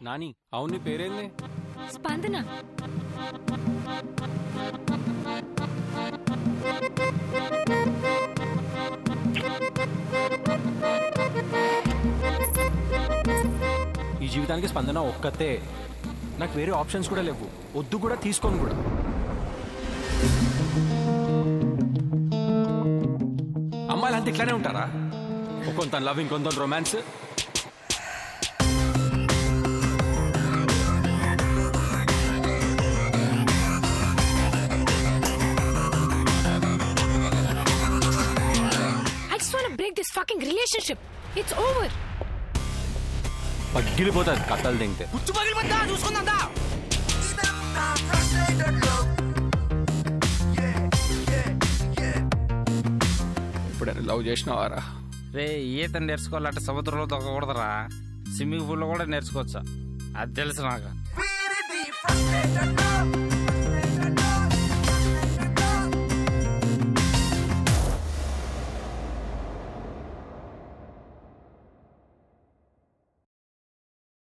నాని అవును నీ పేరేంది? స్పందన. ఈ జీవితానికి స్పందన ఒక్కతే. నాకు వేరే ఆప్షన్స్ కూడా లేవు, వద్దు కూడా తీసుకోను కూడా. అమ్మాయిలు అంతా ఇట్లానే ఉంటారా? కొంత లవ్ ఇంకొంత romance. Break this fucking relationship. It's over. పగిలిపోతుంది కథలు తింటే. గుచ్చు పగిలిపోతా చూసుకుందా. ఎప్పుడైనా లవ్ చేసినవారా? రే ఈత నేర్చుకోవాలంటే సముద్రంలో దొక్కకూడదురా, స్విమ్మింగ్ పూల్లో కూడా నేర్చుకోవచ్చా, అది తెలుసు నాకు.